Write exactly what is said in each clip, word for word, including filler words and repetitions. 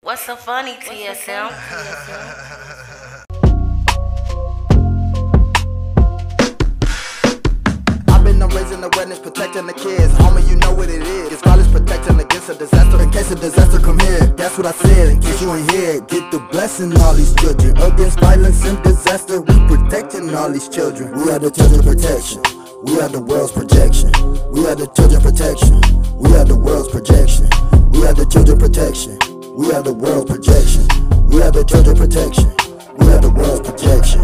What's so funny, T S M? I've been raising awareness, protecting the kids. Homie, you know what it is. It's violence protection against a disaster. In case a disaster come here, that's what I said. In case you ain't here, get the blessing all these children. Against violence and disaster, we protecting all these children. We are the children protection. We are the world's projection. We are the children protection. We are the world's projection. We are the children protection. We are the world's projection. We are the children protection. We are the world's projection.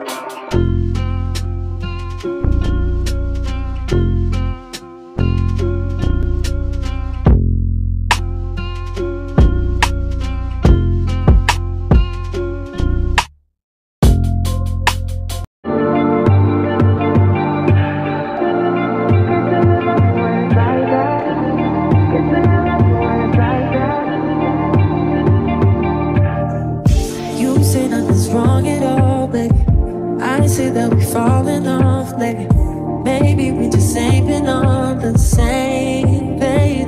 Wrong at all, baby. I say that we falling off, baby. Maybe we just ain't been on the same page.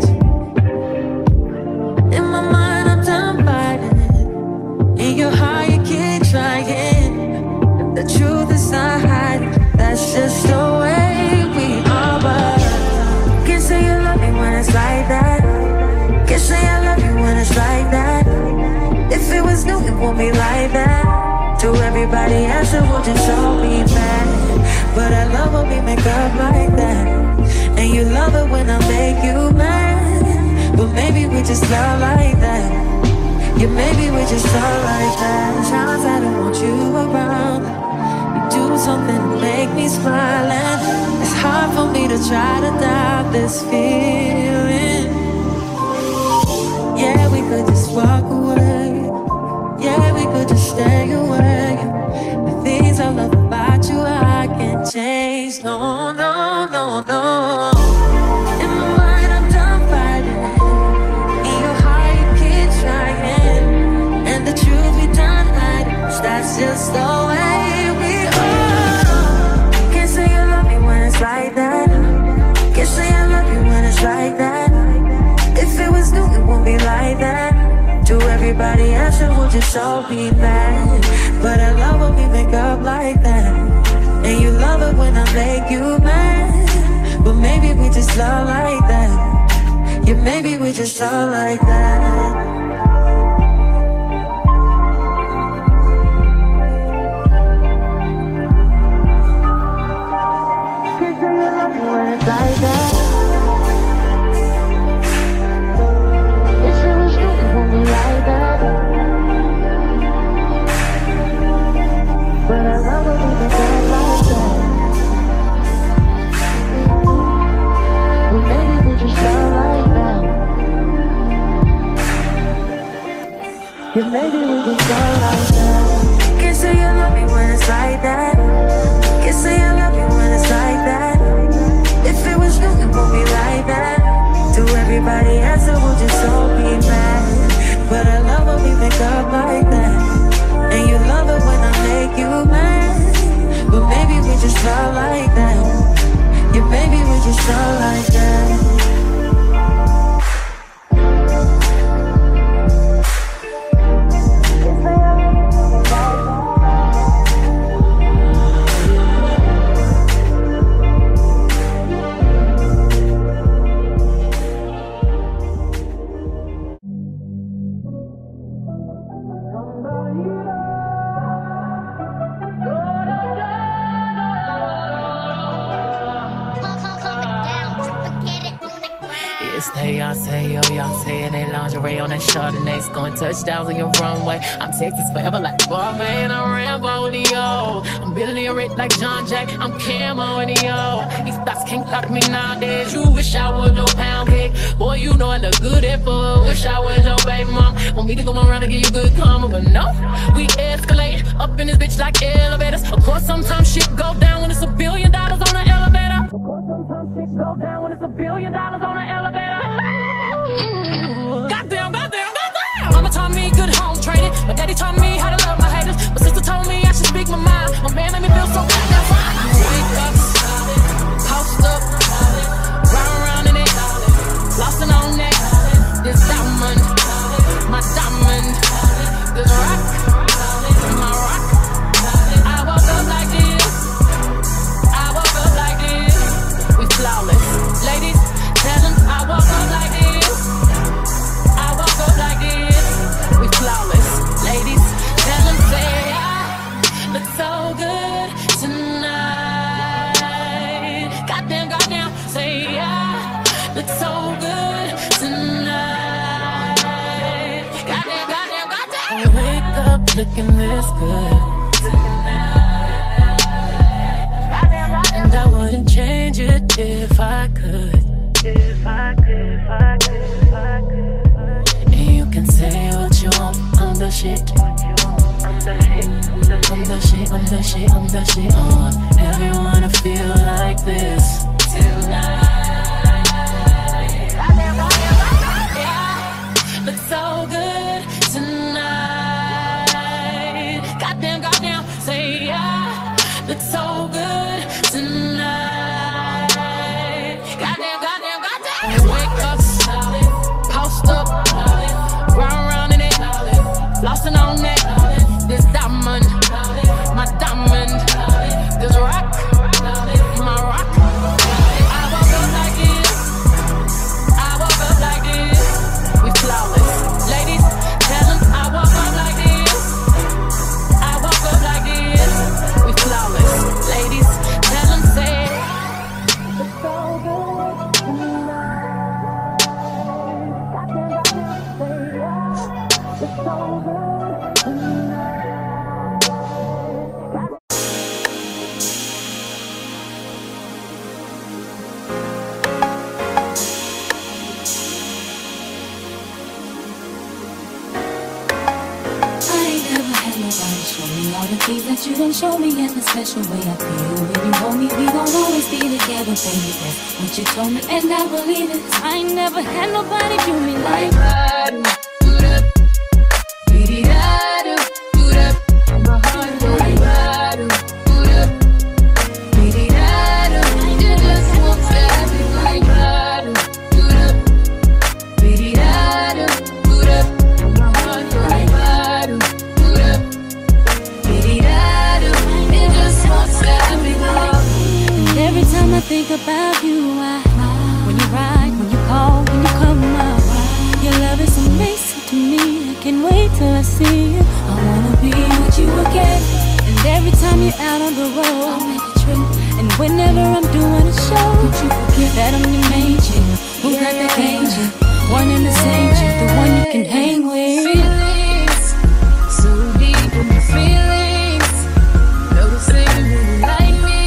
In my mind, I'm done fighting. In your heart, you keep trying. The truth is not hiding. That's just the way we are. But can't say you love me when it's like that. Can't say I love you when it's like that. If it was new, it won't be like that. To everybody else, it will just show me bad. But I love when we make up like that. And you love it when I make you mad. But maybe we just love like that. Yeah, maybe we just love like that. Times I don't want you around. You do something to make me smile. And it's hard for me to try to doubt this feeling. Yeah, we could just walk away. Yeah, we could just stay away. The things I love about you, I can't change. No, no, no, no. In my mind, I'm done fighting. In your heart, you keep trying. And the truth, we done hiding. That's just the way we are. Can't say you love me when it's like that. Can't say I love you when it's like that. If it was new, it won't be like that. To everybody else, it will just show me bad. But I love when we make up like that. And you love it when I make you mad. But maybe we just love like that. Yeah, maybe we just love like that. Can't say you love me when it's like that. Yeah, maybe we can go like that. Can't say you love me when it's like that. Can't say I love you when it's like that. If it was new, it won't be like that. To everybody else, it will just so be mad. But I love when we make up like that. And you love it when I make you mad. But maybe we just love like that. Yeah, maybe we just love like that. It's Beyonce, yo, Beyonce, and they lingerie on that Chardonnay, scoring touchdowns on your runway. I'm Texas forever like Barman, and I'm Rambo in the yo. I'm Billy Rich like John Jack, I'm Camo in the yo. These thoughts can't cut me nowadays. You wish I was no pound cake. Boy, you know I look good at full. Wish I was your baby mom. Want me to go around and give you good karma, but no. We escalate up in this bitch like elevators. Of course, sometimes shit go down when it's a billion dollars on an elevator. Of course, sometimes shit go down when it's a billion dollars on an elevator. Goddamn, goddamn, goddamn. Mama taught me good home training. My daddy taught me how to love my haters. My sister told me I should speak my mind. My man made me feel so goddamn fine. Wake up, post up, ride around in it, lost and on that. This diamond, my diamond. looking this good. And I wouldn't change it if I could. If I could, if I could, if I could. And you can say what you want, I'm the shit. I'm the shit, I'm the shit, I'm the shit, I'm the shit. I want everyone to feel like this tonight. Look so good tonight. Goddamn, goddamn, say yeah. Look so good tonight. Goddamn, goddamn, goddamn. And wake up, post up, round round in it, flossing on it. This diamond, my diamond. This rock, my rock. I woke up like this. I woke up like this. We flawless. Ladies, tell them I woke up like this. I woke up like this. We flawless. Ladies, tell them say it's so good tonight. It's so good tonight. Show me all the things that you don't show me, and the special way I feel when you hold me. We gon' always be together, baby. That's what you told me, and I believe it. I ain't never had nobody do me like that. My heart goes like you just won't stop me like that. My heart goes like every time I think about you, I, when you ride, when you call, when you come up, your love is amazing to me. I can't wait till I see you. I wanna be with you again. And every time you're out on the road, I'll make a trip. And whenever I'm doing a show, don't you forget that I'm your main chick. Who got the game chick? One and the same chick, the one you can hang with. Feelings, so deep in my feelings. Noticing you really like me.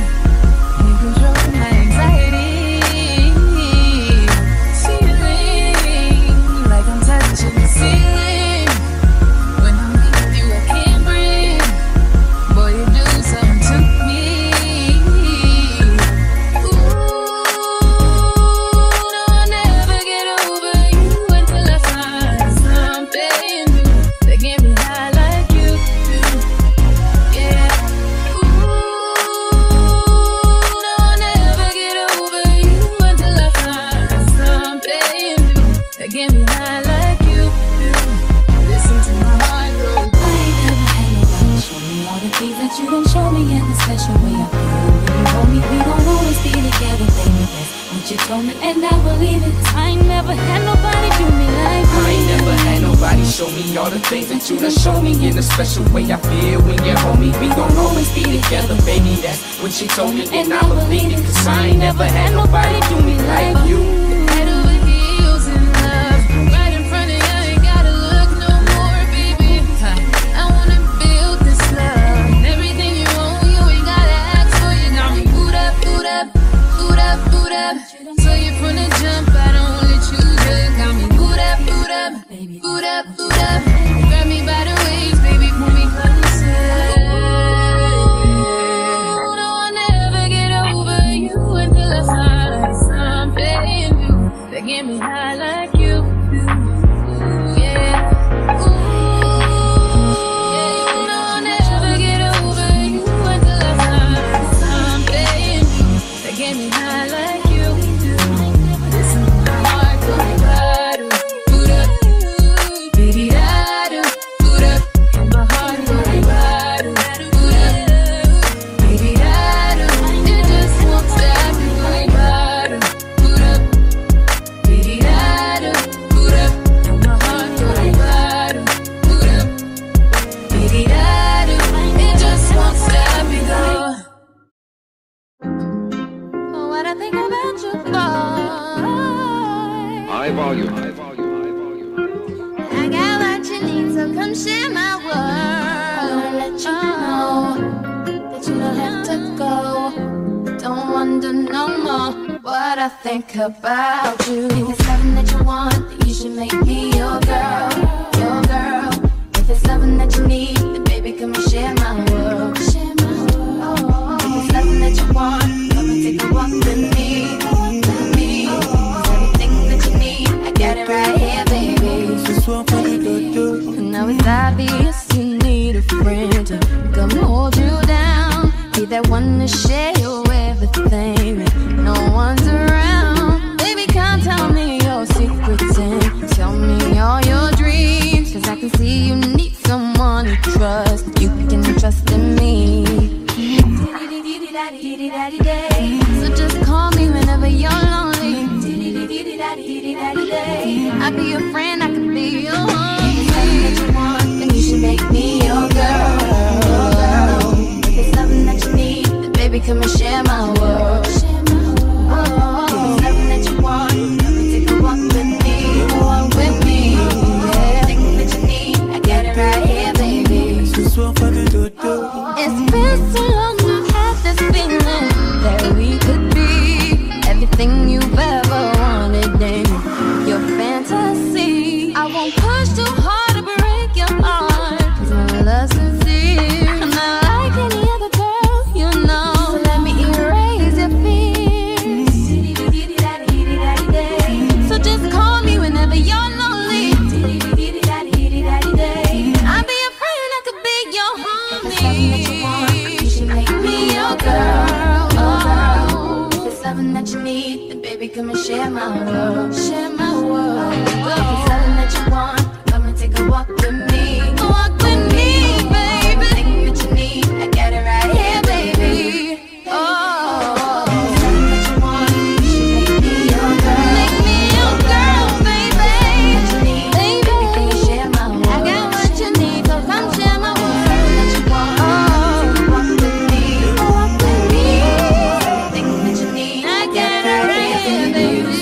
And I believe it. I ain't never had nobody do me like you. I ain't never had nobody show me all the things that you done show me. In a special way I feel when you hold me. We gon' always be together, baby. That's what she told me, and I believe it. Cause I ain't never had nobody do me like you. Head over heels in love, right in front of you, ain't gotta look no more, baby. I wanna build this love, and everything you own, you ain't gotta ask for. You got me boot up, boot up, boot up, boot up. So you from the jump, I don't wanna choose you. Got me boot up, boot up, boot up, boot up. Grab me by the waist, baby, pull me closer. No, I'll never get over you until I find something new that get me high like you do. Yeah. Ooh, yeah. No, I'll never get over you until I find something new that get me high like you. High volume, high volume, high volume. I got what you need, so come share my world. wonder no more what I think about you. If it's something that you want, then you should make me your girl, your girl. If it's something that you need, then baby, come and share my world, share my world. If it's something that you want, come and take a walk with me, with me. Cause everything that you need, I got it right here, baby. Now it's obvious you need a friend to come hold you down. Be that one to share your everything when no one's around. Baby, come tell me your secrets and tell me all your dreams. Cause I can see you need someone to trust. You can trust in me. So just call me whenever you're lonely. I'll be your friend, I can be your homie. If it's something that you want, then you should make me your girl, your girl. If it's something that you need, then baby, come and share my world. If it's something that you want, come and take a walk with me, walk with me. Everything that you need, I got it right here, baby. It's been so long, I had this feeling that we could be everything you've ever wanted in your fantasy. I won't push too hard to break your heart, cause my love's sincere. I'm not like any other girl, you know. So let me erase your fears. So just call me whenever you're lonely. I'll be your friend, I could be your homie. You should make me your girl, oh. If it's something that you need, then baby, come and share my world, share my world. If it's something that you want, come and take a walk with me, walk with me, baby. Everything that you need, I got it right here, baby. Oh, if it's something that you want, you should make me your girl, make me your girl, baby. What you need, baby, can you share my world? I got what you need, so come share my world. Something that you want, oh, take a walk with me, walk with me. Everything that you need, I got it right here, baby.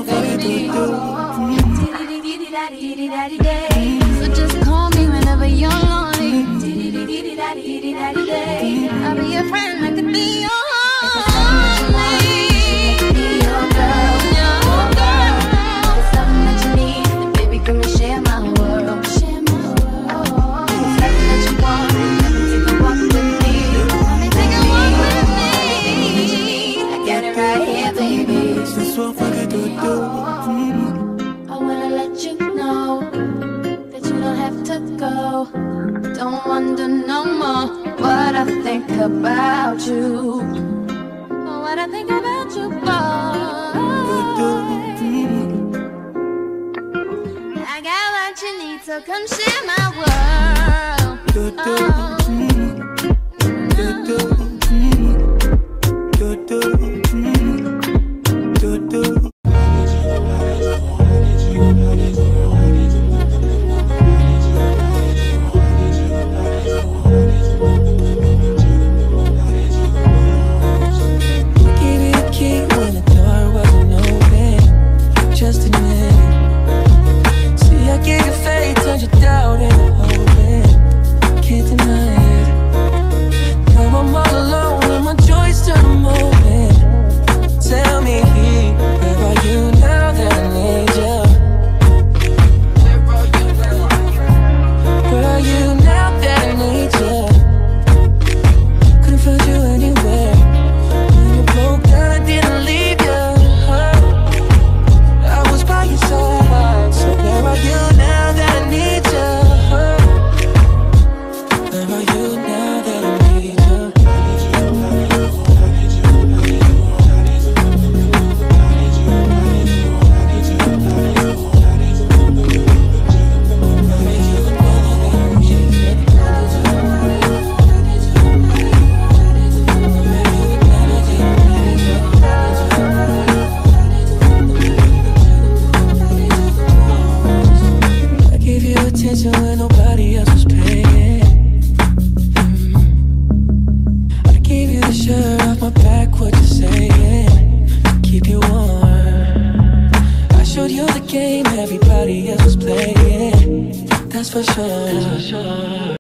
So just call me whenever you're lonely. I'll be your friend, I could be your homie. Your girl, your girl. If it's something that you need, then baby, come and share my world, share my world. If it's something that you want, come and take a walk with me, come and take a walk with me. I got it right here, baby. I wanna let you know that you don't have to go. Don't wonder no more what I think about you, or what I think about you, boy. I got what you need, so come share my world. Oh. game everybody else was playing. That's for sure.